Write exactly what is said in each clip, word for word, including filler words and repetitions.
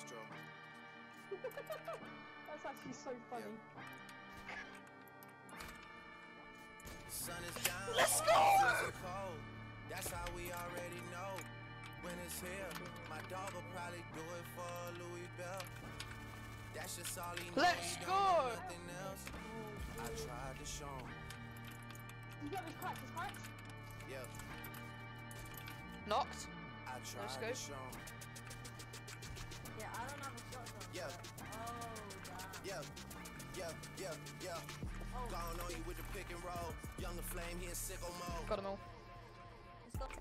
true. That's actually so funny. Yeah. Sun is down. Let's go! Cold. That's how we already know. When it's here, my dog will probably do it for Louis Bell. That's just all he knows. Let's he go! Don't know nothing else. I tried to show him. You got his cracked, his cracked? Yeah. Knocked. I tried Let's to go. show him. Yeah, I don't have a shotgun. Yeah. Oh, damn. Yeah. Yeah. Yeah. Yeah. Oh. Gone on you with the pick and roll. Younger flame, he in sicko mode. Got him all. Let's go.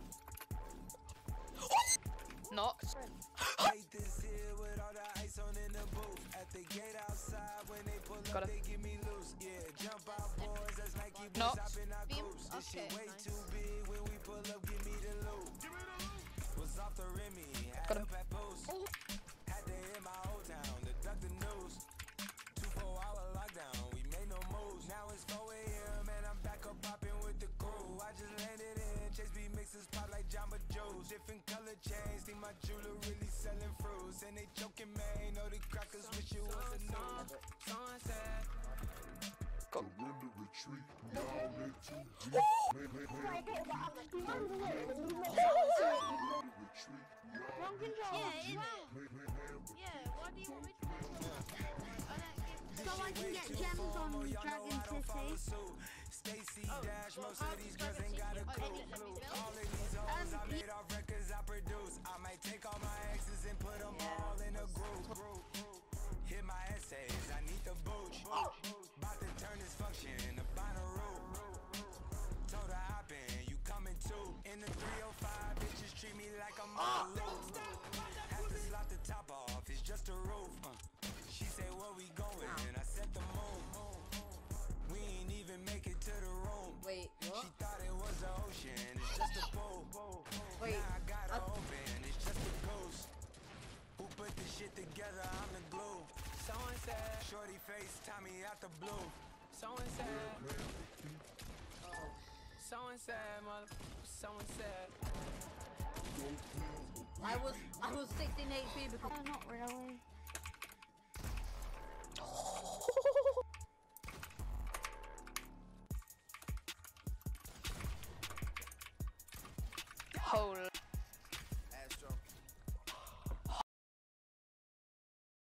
Knocked. This here with all the ice on in the booth. At the gate outside when they pull Got up, him. they give me loose. Yeah, jump out boys, that's Nike boots Knocked. hopping our Beam. coops. This Okay, shit way nice. too big when we pull up, give me the loot. Was off the Remy, had Got him. up at post. Oh. Had to hit my old town to duck the news. Two four hour lockdown, we made no moves. Now it's four A M and I'm back up popping with the crew. I just landed in, Chase B mixes pop like Jamba Joe's. Different color chains, think my jeweler really selling fruits. And they joking, man, know the crackers wish it was a news. Sunset. Go. Surrender, retreat, we all in too deep. Play, play, play, retreat, we all Wrong control. Yeah, in innit? play, play, hammer. Yeah, what do you want me to do? So I can get gems on Dragon City. Stacy Dash, most of these girls ain't got a clue. All of these hoes I made off records I produce. I might take all my exes and put them all in a group. Hit my essays, I need the booch. About to turn this function into binary. Told her hop in, you coming too. In the three oh five, bitches treat me like I'm on the loop. Have to slot the top off, it's just a roof. Uh. She said, where we going? And I said the moon. We ain't even make it to the room. Wait, what? She thought it was the ocean, it's just a pool. Wait, now I got I her open, it's just a ghost. Who put this shit together? I'm the glue. Someone said, shorty face, Tommy out the blue. Someone said, someone said, mother, someone said. I was I was sixteen H P because Oh, not really.